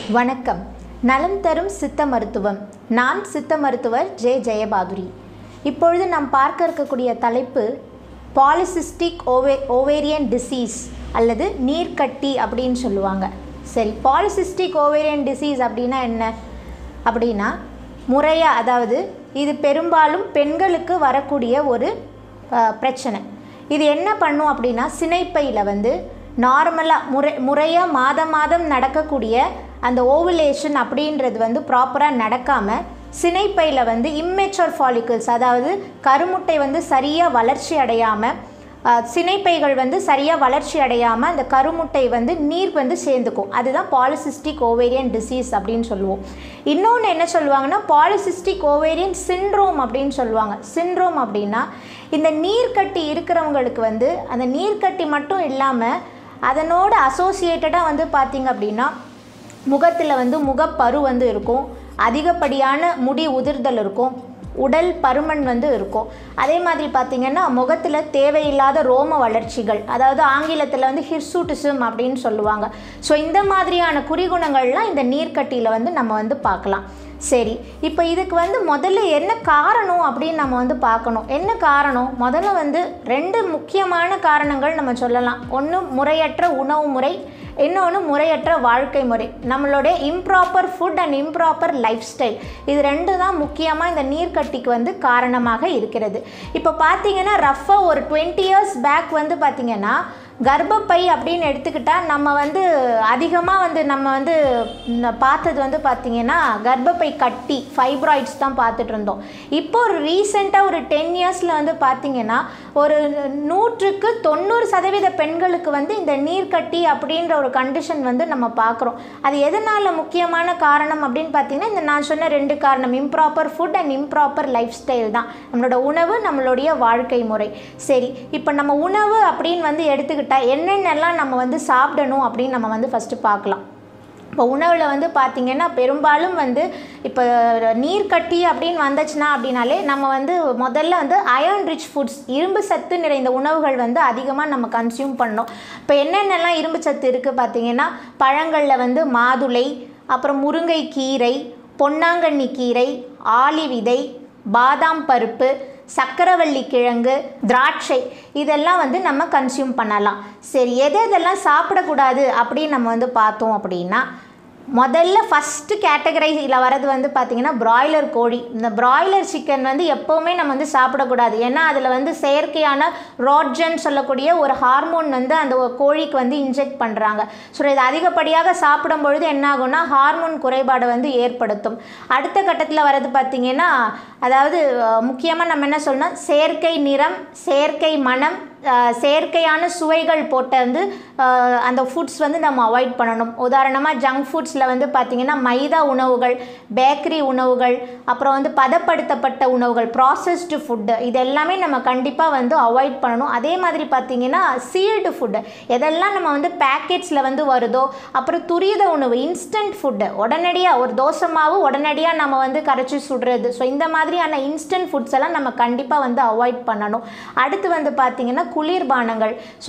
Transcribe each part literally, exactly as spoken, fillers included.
வணக்கம். நலம் தரும் சித்த மருத்துவம். நான் சித்த மருத்துவர் ஜே ஜெயபாதுரி. இப்பொழுது நாம் பார்க்க இருக்கக்கூடிய தலைப்பு பாலிசிஸ்டிக் ஓவே ஓவேரியன் டிசீஸ் அல்லது நீர்க்கட்டி அப்படின்னு சொல்லுவாங்க. சரி, பாலிசிஸ்டிக் ஓவேரியன் டிசீஸ் அப்படின்னா என்ன அப்படின்னா முறையாக, அதாவது இது பெரும்பாலும் பெண்களுக்கு வரக்கூடிய ஒரு பிரச்சனை. இது என்ன பண்ணும் அப்படின்னா சினைப்பையில் வந்து நார்மலாக முறை முறையாக மாதம் மாதம் நடக்கக்கூடிய அந்த ஓவுலேஷன் அப்படின்றது வந்து ப்ராப்பராக நடக்காமல் சினைப்பையில் வந்து இம்மெச்சூர் ஃபாலிகல்ஸ், அதாவது கருமுட்டை வந்து சரியாக வளர்ச்சி அடையாமல், சினைப்பைகள் வந்து சரியாக வளர்ச்சி அடையாமல் அந்த கருமுட்டை வந்து நீர் வந்து சேர்ந்துக்கும். அதுதான் பாலிசிஸ்டிக் ஓவேரியன் டிசீஸ் அப்படின்னு சொல்லுவோம். இன்னொன்று என்ன சொல்லுவாங்கன்னா பாலிசிஸ்டிக் ஓவேரியன் சிண்ட்ரோம் அப்படின்னு சொல்லுவாங்க. சிண்ட்ரோம் அப்படின்னா இந்த நீர்க்கட்டி இருக்கிறவங்களுக்கு வந்து அந்த நீர்க்கட்டி மட்டும் இல்லாமல் அதனோட அசோசியேட்டடாக வந்து பார்த்திங்க அப்படின்னா முகத்தில் வந்து முகப்பரு வந்து இருக்கும், அதிகப்படியான முடி உதிர்தல் இருக்கும், உடல் பருமன் வந்து இருக்கும். அதே மாதிரி பார்த்திங்கன்னா முகத்தில் தேவையில்லாத ரோம வளர்ச்சிகள், அதாவது ஆங்கிலத்தில் வந்து ஹிர்சூட்டிசம் அப்படின்னு சொல்லுவாங்க. ஸோ இந்த மாதிரியான குறிகுணங்கள்லாம் இந்த நீர்க்கட்டியில் வந்து நம்ம வந்து பார்க்கலாம். சரி, இப்போ இதுக்கு வந்து முதல்ல என்ன காரணம் அப்படின்னு நம்ம வந்து பார்க்கணும். என்ன காரணம்? முதல்ல வந்து ரெண்டு முக்கியமான காரணங்கள் நம்ம சொல்லலாம். ஒன்று முறையற்ற உணவு முறை, இன்னொன்று முறையற்ற வாழ்க்கை முறை. நம்மளுடைய improper food and improper lifestyle, இது ரெண்டு தான் முக்கியமாக இந்த நீர்க்கட்டிக்கு வந்து காரணமாக இருக்கிறது. இப்போ பார்த்தீங்கன்னா ரஃபாக ஒரு டுவெண்ட்டி இயர்ஸ் பேக் வந்து பார்த்திங்கன்னா கர்ப்பப்பை அப்படின்னு எடுத்துக்கிட்டால் நம்ம வந்து அதிகமாக வந்து நம்ம வந்து பார்த்தது வந்து பார்த்திங்கன்னா கர்ப்பப்பை கட்டி ஃபைப்ராய்ட்ஸ் தான் பார்த்துட்டு இருந்தோம். இப்போ ஒரு ரீசெண்டாக ஒரு டென் இயர்ஸில் வந்து பார்த்திங்கன்னா ஒரு நூற்றுக்கு தொண்ணூறு சதவீத பெண்களுக்கு வந்து இந்த நீர்க்கட்டி அப்படின்ற ஒரு கண்டிஷன் வந்து நம்ம பார்க்குறோம். அது எதனால் முக்கியமான காரணம் அப்படின்னு பார்த்திங்கன்னா இந்த நான் சொன்ன ரெண்டு காரணம், improper food and improper lifestyle தான். நம்மளோட உணவு, நம்மளுடைய வாழ்க்கை முறை. சரி, இப்போ நம்ம உணவு அப்படின்னு வந்து எடுத்துக்கிட்டு என்னென்னலாம் நம்ம வந்து சாப்பிடணும் அப்படின்னு நம்ம வந்து ஃபஸ்ட்டு பார்க்கலாம். இப்போ உணவில் வந்து பார்த்திங்கன்னா பெரும்பாலும் வந்து இப்போ நீர்க்கட்டி அப்படின்னு வந்துச்சுன்னா அப்படின்னாலே நம்ம வந்து முதல்ல வந்து அயர்ன் ரிச் ஃபுட்ஸ், இரும்பு சத்து நிறைந்த உணவுகள் வந்து அதிகமாக நம்ம கன்சியூம் பண்ணோம். இப்போ என்னென்னலாம் இரும்பு சத்து இருக்குது பார்த்திங்கன்னா பழங்களில் வந்து மாதுளை, அப்புறம் முருங்கை கீரை, பொன்னாங்கண்ணி கீரை, ஆளி விதை, பாதாம் பருப்பு, சக்கரவள்ளி கிழங்கு, திராட்சை, இதெல்லாம் வந்து நம்ம கன்சியூம் பண்ணலாம். சரி, எது எதெல்லாம் சாப்பிடக்கூடாது அப்படின்னு நம்ம வந்து பார்த்தோம் அப்படின்னா முதல்ல ஃபஸ்ட்டு கேட்டகரையில் வரது வந்து பார்த்திங்கன்னா பிராய்லர் கோழி. இந்த பிராய்லர் சிக்கன் வந்து எப்போவுமே நம்ம வந்து சாப்பிடக்கூடாது. ஏன்னா அதில் வந்து செயற்கையான ரோட்ஜன் சொல்லக்கூடிய ஒரு ஹார்மோன் வந்து அந்த கோழிக்கு வந்து இன்ஜெக்ட் பண்ணுறாங்க. ஸோ இது அதிகப்படியாக சாப்பிடும் பொழுது என்ன ஆகும்னா ஹார்மோன் குறைபாடை வந்து ஏற்படுத்தும். அடுத்த கட்டத்தில் வரது பார்த்திங்கன்னா அதாவது முக்கியமாக நம்ம என்ன சொல்லணும், செயற்கை நிறம், செயற்கை மனம், செயற்கையான சுவைகள் போட்ட வந்து அந்த ஃபுட்ஸ் வந்து நம்ம அவாய்ட் பண்ணணும். உதாரணமாக ஜங்க் ஃபுட்ஸில் வந்து பார்த்திங்கன்னா மைதா உணவுகள், பேக்கரி உணவுகள், அப்புறம் வந்து பதப்படுத்தப்பட்ட உணவுகள், ப்ராசஸ்டு ஃபுட்டு, இது எல்லாமே நம்ம கண்டிப்பாக வந்து அவாய்ட் பண்ணணும். அதே மாதிரி பார்த்திங்கன்னா சீல்டு ஃபுட்டு, எதெல்லாம் நம்ம வந்து பேக்கெட்ஸில் வந்து வருதோ, அப்புறம் துரித உணவு, இன்ஸ்டன்ட் ஃபுட்டு, உடனடியாக ஒரு தோசை மாவு உடனடியாக நம்ம வந்து கரைச்சி சுடுறது. ஸோ இந்த மாதிரியான இன்ஸ்டன்ட் ஃபுட்ஸ் எல்லாம் நம்ம கண்டிப்பாக வந்து அவாய்ட் பண்ணணும். அடுத்து வந்து பார்த்திங்கன்னா குளிர்பானங்கள். ஸோ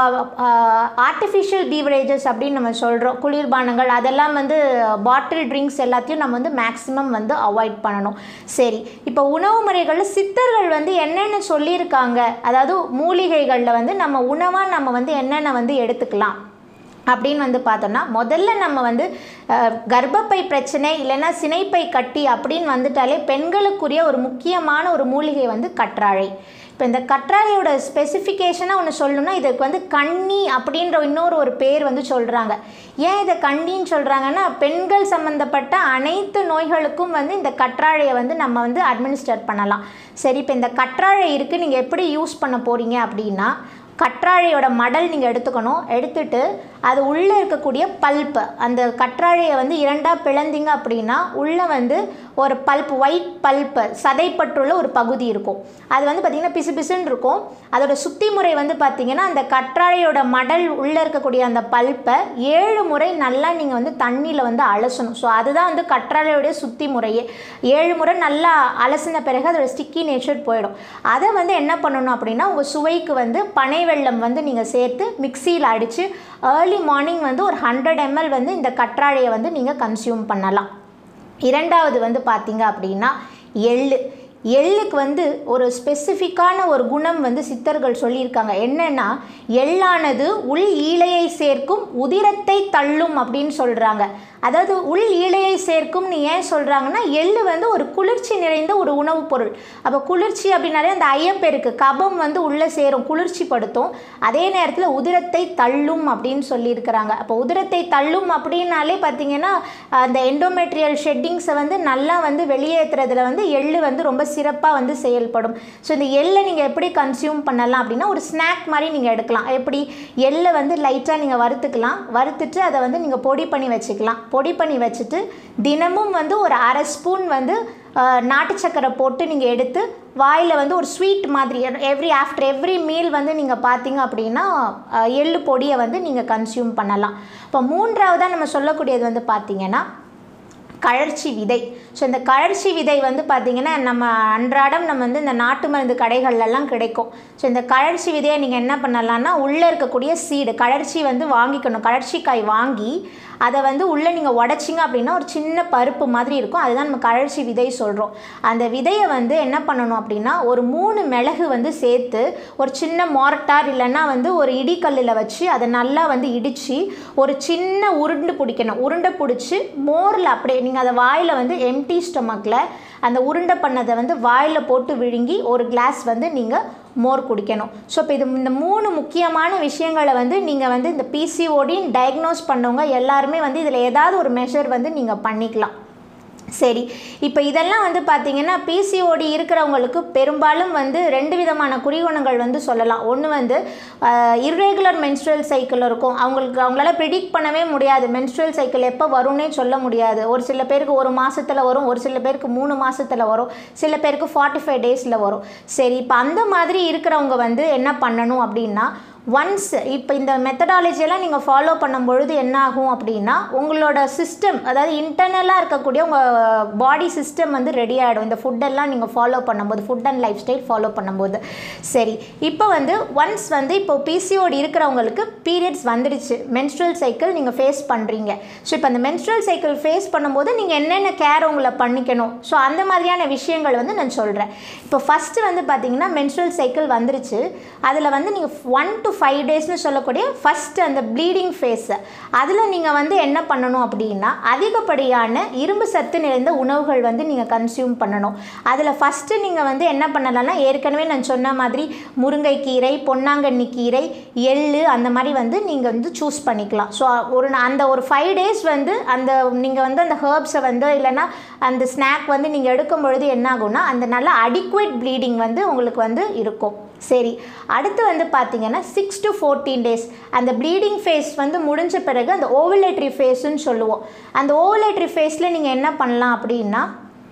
ஆர்டிஃபிஷியல் பீவரேஜஸ் அப்படின்னு நம்ம சொல்கிறோம். குளிர்பானங்கள் அதெல்லாம் வந்து பாட்டில் ட்ரிங்க்ஸ் எல்லாத்தையும் நம்ம வந்து மேக்ஸிமம் வந்து அவாய்ட் பண்ணணும். சரி, இப்போ உணவு முறைகளில் சித்தர்கள் வந்து என்னென்ன சொல்லியிருக்காங்க, அதாவது மூலிகைகளில் வந்து நம்ம உணவாக நம்ம வந்து என்னென்ன வந்து எடுத்துக்கலாம் அப்படின்னு வந்து பார்த்தோம்னா முதல்ல நம்ம வந்து கர்ப்பப்பை பிரச்சனை இல்லைன்னா சினைப்பை கட்டி அப்படின்னு வந்துட்டாலே பெண்களுக்குரிய ஒரு முக்கியமான ஒரு மூலிகை வந்து கற்றாழை. இப்போ இந்த கற்றாழையோட ஸ்பெசிஃபிகேஷனாக ஒன்று சொல்லணும்னா இதுக்கு வந்து கண்ணி அப்படின்ற இன்னொரு ஒரு பேர் வந்து சொல்கிறாங்க. ஏன் இதை கண்ணின்னு சொல்கிறாங்கன்னா பெண்கள் சம்மந்தப்பட்ட அனைத்து நோய்களுக்கும் வந்து இந்த கற்றாழையை வந்து நம்ம வந்து அட்மினிஸ்டர் பண்ணலாம். சரி, இப்போ இந்த கற்றாழை இருக்குது, நீங்கள் எப்படி யூஸ் பண்ண போகிறீங்க அப்படின்னா கற்றாழையோட மடல் நீங்கள் எடுத்துக்கணும். எடுத்துட்டு அது உள்ளே இருக்கக்கூடிய பல்ப்பு, அந்த கற்றாழையை வந்து இரண்டாக பிளந்திங்க அப்படின்னா உள்ளே வந்து ஒரு பல்ப், ஒயிட் பல்ப்பு, சதைப்பற்றுள்ள ஒரு பகுதி இருக்கும். அது வந்து பார்த்திங்கன்னா பிசு பிசுன்னு இருக்கும். அதோட சுத்தி முறை வந்து பார்த்திங்கன்னா அந்த கற்றாழையோட மடல் உள்ளே இருக்கக்கூடிய அந்த பல்ப்பை ஏழு முறை நல்லா நீங்கள் வந்து தண்ணியில் வந்து அலசணும். ஸோ அதுதான் வந்து கற்றாழையோடைய சுத்தி முறையே. ஏழு முறை நல்லா அலசின பிறகு அதோட ஸ்டிக்கி நேச்சர் போயிடும். அதை வந்து என்ன பண்ணணும் அப்படின்னா உங்கள் சுவைக்கு வந்து பனை வெல்லம் வந்து நீங்கள் சேர்த்து மிக்சியில் அடித்து ஏர்லி மார்னிங் வந்து ஒரு ஹண்ட்ரட் எம்எல் வந்து இந்த கற்றாழையை வந்து நீங்கள் கன்சியூம் பண்ணலாம். இரண்டாவது வந்து பார்த்தீங்க அப்படின்னா எள்ளு. எள்ளுக்கு வந்து ஒரு ஸ்பெசிஃபிக்கான ஒரு குணம் வந்து சித்தர்கள் சொல்லியிருக்காங்க. என்னென்னா எள்ளானது உள் ஈழையை சேர்க்கும் உதிரத்தை தள்ளும் அப்படின்னு சொல்கிறாங்க. அதாவது உள் ஈழையை சேர்க்கும்னு ஏன் சொல்கிறாங்கன்னா எள்ளு வந்து ஒரு குளிர்ச்சி நிறைந்த ஒரு உணவுப் பொருள். அப்போ குளிர்ச்சி அப்படின்னாலே அந்த ஐயப்பெருக்கு கபம் வந்து உள்ளே சேரும், குளிர்ச்சி படுத்தும். அதே நேரத்தில் உதிரத்தை தள்ளும் அப்படின்னு சொல்லியிருக்கிறாங்க. அப்போ உதிரத்தை தள்ளும் அப்படின்னாலே பார்த்திங்கன்னா அந்த எண்டோமெட்ரியல் ஷெட்டிங்ஸை வந்து நல்லா வந்து வெளியேற்றுறதுல வந்து எள்ளு வந்து ரொம்ப சிறப்பாக வந்து செயல்படும். ஸோ இந்த எள்ளை நீங்கள் எப்படி கன்சியூம் பண்ணலாம் அப்படின்னா ஒரு ஸ்நாக் மாதிரி நீங்கள் எடுக்கலாம். எப்படி எள்ளை வந்து லைட்டாக நீங்கள் வறுத்துக்கலாம், வறுத்துட்டு அதை வந்து நீங்கள் பொடி பண்ணி வச்சுக்கலாம். பொடி பண்ணி வச்சுட்டு தினமும் வந்து ஒரு அரை ஸ்பூன் வந்து நாட்டு சக்கரை போட்டு நீங்கள் எடுத்து வாயில் வந்து ஒரு ஸ்வீட் மாதிரி எவ்ரி ஆஃப்டர் எவ்ரி மீல் வந்து நீங்கள் பார்த்தீங்க அப்படின்னா எள்ளு பொடியை வந்து நீங்கள் கன்சியூம் பண்ணலாம். இப்போ மூன்றாவதாக நம்ம சொல்லக்கூடியது வந்து பார்த்திங்கன்னா கழற்சி விதை. ஸோ இந்த கழற்சி விதை வந்து பார்த்திங்கன்னா நம்ம அன்றாடம் நம்ம வந்து இந்த நாட்டு மருந்து கடைகள்லாம் கிடைக்கும். ஸோ இந்த கழற்சி விதையை நீங்கள் என்ன பண்ணலான்னா உள்ளே இருக்கக்கூடிய சீடு கழற்சி வந்து வாங்கிக்கணும். கழற்சிக்காய் வாங்கி அதை வந்து உள்ளே நீங்கள் உடச்சிங்க அப்படின்னா ஒரு சின்ன பருப்பு மாதிரி இருக்கும். அதுதான் நம்ம கழற்சி விதை சொல்கிறோம். அந்த விதையை வந்து என்ன பண்ணணும் அப்படின்னா ஒரு மூணு மிளகு வந்து சேர்த்து ஒரு சின்ன மார்ட்டார் இல்லைன்னா வந்து ஒரு இடிக்கல்லில் வச்சு அதை நல்லா வந்து இடித்து ஒரு சின்ன உருண்டு பிடிக்கணும். உருண்டை பிடிச்சி மோரில் அப்படியே நீங்கள் அதை வாயில் வந்து எம்டி ஸ்டொமக்கில் அந்த உருண்டை பண்ணதை வந்து வாயில் போட்டு விழுங்கி ஒரு கிளாஸ் வந்து நீங்கள் மோர் குடிக்கணும். ஸோ இப்போ இது இந்த மூணு முக்கியமான விஷயங்களை வந்து நீங்கள் வந்து இந்த பிசிஓடின்னு டயக்னோஸ் பண்ணவங்க எல்லாருமே வந்து இதில் ஏதாவது ஒரு மெஷர் வந்து நீங்கள் பண்ணிக்கலாம். சரி, இப்போ இதெல்லாம் வந்து பார்த்திங்கன்னா பிசிஓடி இருக்கிறவங்களுக்கு பெரும்பாலும் வந்து ரெண்டு விதமான குறிகுணங்கள் வந்து சொல்லலாம். ஒன்று வந்து இர்ரெகுலர் மென்ஸ்ட்ரல் சைக்கிள் இருக்கும். அவங்களுக்கு அவங்களால ப்ரிடிக்ட் பண்ணவே முடியாது, மென்ஸ்ட்ரல் சைக்கிள் எப்போ வரும்னே சொல்ல முடியாது. ஒரு சில பேருக்கு ஒரு மாதத்தில் வரும், ஒரு சில பேருக்கு மூணு மாதத்தில் வரும், சில பேருக்கு ஃபார்ட்டி ஃபைவ் டேஸில் வரும். சரி, இப்போ அந்த மாதிரி இருக்கிறவங்க வந்து என்ன பண்ணணும் அப்படின்னா ஒன்ஸ் இப்போ இந்த மெத்தடாலஜியெல்லாம் நீங்கள் ஃபாலோ பண்ணும்பொழுது என்ன ஆகும் அப்படின்னா உங்களோட சிஸ்டம் அதாவது இன்டர்னலாக இருக்கக்கூடிய உங்கள் பாடி சிஸ்டம் வந்து ரெடி ஆகிடும் இந்த ஃபுட்டெல்லாம் நீங்கள் ஃபாலோ பண்ணும்போது, food and lifestyle follow பண்ணும்போது. சரி, இப்போ வந்து ஒன்ஸ் வந்து இப்போ பிசிஓடி இருக்கிறவங்களுக்கு பீரியட்ஸ் வந்துடுச்சு, மென்ஸ்ட்ரல் சைக்கிள் நீங்கள் ஃபேஸ் பண்ணுறீங்க. ஸோ இப்போ அந்த மென்ஸ்ட்ரல் சைக்கிள் ஃபேஸ் பண்ணும்போது நீங்கள் என்னென்ன கேர் உங்களை பண்ணிக்கணும், ஸோ அந்த மாதிரியான விஷயங்கள் வந்து நான் சொல்கிறேன். இப்போ ஃபஸ்ட்டு வந்து பார்த்தீங்கன்னா மென்ஸ்ட்ரல் சைக்கிள் வந்துருச்சு, அதில் வந்து நீங்கள் ஒன் டு ஃபைவ் டேஸ்னு சொல்லக்கூடிய ஃபஸ்ட்டு அந்த ப்ளீடிங் ஃபேஸு அதில் நீங்கள் வந்து என்ன பண்ணணும் அப்படின்னா அதிகப்படியான இரும்பு சத்து நிறைந்த உணவுகள் வந்து நீங்கள் கன்சியூம் பண்ணணும். அதில் ஃபஸ்ட்டு நீங்கள் வந்து என்ன பண்ணலாம்னா ஏற்கனவே நான் சொன்ன மாதிரி முருங்கைக்கீரை, பொன்னாங்கண்ணி கீரை, எள்ளு அந்த மாதிரி வந்து நீங்கள் வந்து சூஸ் பண்ணிக்கலாம். ஸோ ஒரு அந்த ஒரு ஃபைவ் டேஸ் வந்து அந்த நீங்கள் வந்து அந்த ஹர்ப்ஸை வந்து இல்லைன்னா அந்த ஸ்நாக் வந்து நீங்கள் எடுக்கும் பொழுது என்ன ஆகும்னா அந்த நல்ல அடிக்குவேட் ப்ளீடிங் வந்து உங்களுக்கு வந்து இருக்கும். சரி, அடுத்து வந்து பார்த்திங்கன்னா சிக்ஸ் டு ஃபோர்டீன் டேஸ் அந்த ப்ளீடிங் ஃபேஸ் வந்து முடிஞ்ச பிறகு அந்த ஓவலேட்ரி ஃபேஸுன்னு சொல்லுவோம். அந்த ஓவலேட்ரி ஃபேஸில் நீங்கள் என்ன பண்ணலாம் அப்படின்னா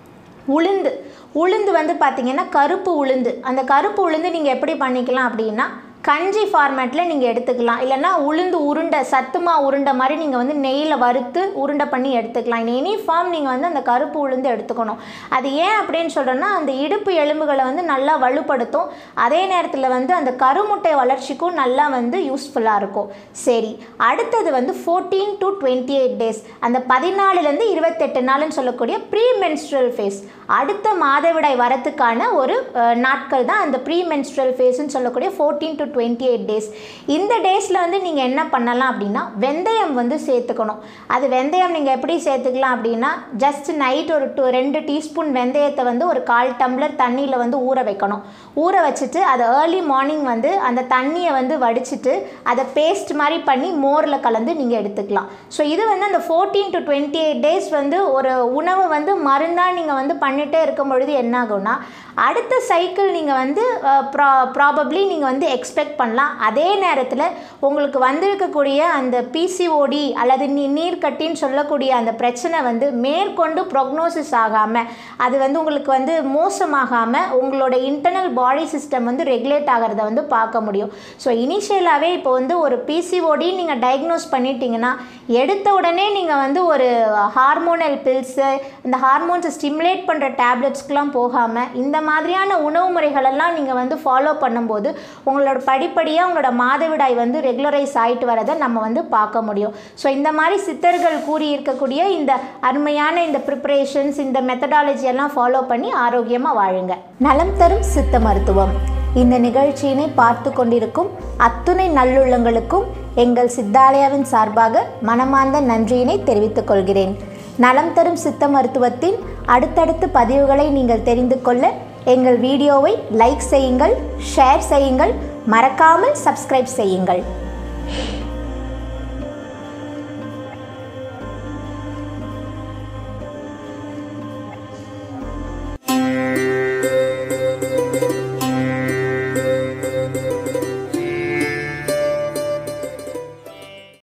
உளுந்து உளுந்து வந்து பார்த்திங்கன்னா கருப்பு உளுந்து, அந்த கருப்பு உளுந்து நீங்கள் எப்படி பண்ணிக்கலாம் அப்படின்னா கஞ்சி ஃபார்மேட்டில் நீங்கள் எடுத்துக்கலாம். இல்லைன்னா உளுந்து உருண்டை சத்துமா உருண்டை மாதிரி நீங்கள் வந்து நெய்யில் வறுத்து உருண்டை பண்ணி எடுத்துக்கலாம். இன் எனி ஃபார்ம் நீங்கள் வந்து அந்த கருப்பு உளுந்து எடுத்துக்கணும். அது ஏன் அப்படின்னு சொல்கிறேன்னா அந்த இடுப்பு எலும்புகளை வந்து நல்லா வலுப்படுத்தும், அதே நேரத்தில் வந்து அந்த கருமுட்டை வளர்ச்சிக்கும் நல்லா வந்து யூஸ்ஃபுல்லாக இருக்கும். சரி, அடுத்தது வந்து fourteen to twenty eight days அந்த பதினாலுலேருந்து இருபத்தெட்டு நாள்னு சொல்லக்கூடிய ப்ரீ மென்ஸ்ட்ரல் ஃபேஸ், அடுத்த மாதவிடாய் வரத்துக்கான ஒரு நாட்கள் தான் அந்த ப்ரீ மென்ஸ்ட்ரல் ஃபேஸ்ன்னு சொல்லக்கூடிய fourteen to twenty eight days. இந்த டேஸில் வந்து நீங்கள் என்ன பண்ணலாம் அப்படின்னா வெந்தயம் வந்து சேர்த்துக்கணும். அது வெந்தயம் நீங்கள் எப்படி சேர்த்துக்கலாம் அப்படின்னா ஜஸ்ட் நைட் ஒரு டூ ரெண்டு டீஸ்பூன் வெந்தயத்தை வந்து ஒரு கால் டம்ளர் தண்ணியில் வந்து ஊற வைக்கணும். ஊற வச்சுட்டு அதை ஏர்லி மார்னிங் வந்து அந்த தண்ணியை வந்து வடிச்சிட்டு அதை பேஸ்ட் மாதிரி பண்ணி மோரில் கலந்து நீங்கள் எடுத்துக்கலாம். ஸோ இது வந்து அந்த fourteen to twenty eight days வந்து ஒரு உணவை வந்து மருந்தாக நீங்கள் வந்து பண்ணிகிட்டே இருக்கும் பொழுது என்ன ஆகும்னா அடுத்த சைக்கிள் நீங்கள் வந்து ப்ரா ப்ராபப்ளி நீங்கள் வந்து எக்ஸ்பெக்ட் பண்ணலாம். அதே நேரத்தில் உங்களுக்கு வந்திருக்கக்கூடிய அந்த பிசிஓடி அல்லது நீ நீர்க்கட்டின்னு சொல்லக்கூடிய அந்த பிரச்சனை வந்து மேற்கொண்டு ப்ரொக்னோசிஸ் ஆகாமல் அது வந்து உங்களுக்கு வந்து மோசமாகாமல் உங்களோட இன்டர்னல் பாடி சிஸ்டம் வந்து ரெகுலேட் ஆகிறத வந்து பார்க்க முடியும். ஸோ இனிஷியலாகவே இப்போ வந்து ஒரு பிசிஓடி நீங்கள் டயக்னோஸ் பண்ணிட்டீங்கன்னா எடுத்த உடனே நீங்கள் வந்து ஒரு ஹார்மோனல் பில்ஸு இந்த ஹார்மோன்ஸை ஸ்டிமுலேட் பண்ணுற டேப்லெட்ஸ்க்கெலாம் போகாமல் இந்த மாதிரியான உணவு முறைகளெல்லாம் நீங்கள் வந்து ஃபாலோ பண்ணும்போது உங்களோட படிப்படியாக உங்களோட மாதவிடாய் வந்து ரெகுலரைஸ் ஆகிட்டு வரதை நம்ம வந்து பார்க்க முடியும். ஸோ இந்த மாதிரி சித்தர்கள் கூறியிருக்கக்கூடிய இந்த அருமையான இந்த ப்ரிப்பரேஷன்ஸ், இந்த மெத்தடாலஜி எல்லாம் ஃபாலோ பண்ணி ஆரோக்கியமாக வாழுங்க. நலம் தரும் சித்த மருத்துவம். இந்த நிகழ்ச்சியினை பார்த்து கொண்டிருக்கும் அத்துணை நல்லுள்ளங்களுக்கும் எங்கள் சித்தாலயாவின் சார்பாக மனமார்ந்த நன்றியினை தெரிவித்துக் கொள்கிறேன். நலம் தரும் சித்த மருத்துவத்தின் அடுத்தடுத்த பதிவுகளை நீங்கள் தெரிந்து கொள்ள எங்கள் வீடியோவை லைக் செய்யுங்கள், ஷேர் செய்யுங்கள், மறக்காமல் சப்ஸ்கிரைப் செய்யுங்கள்.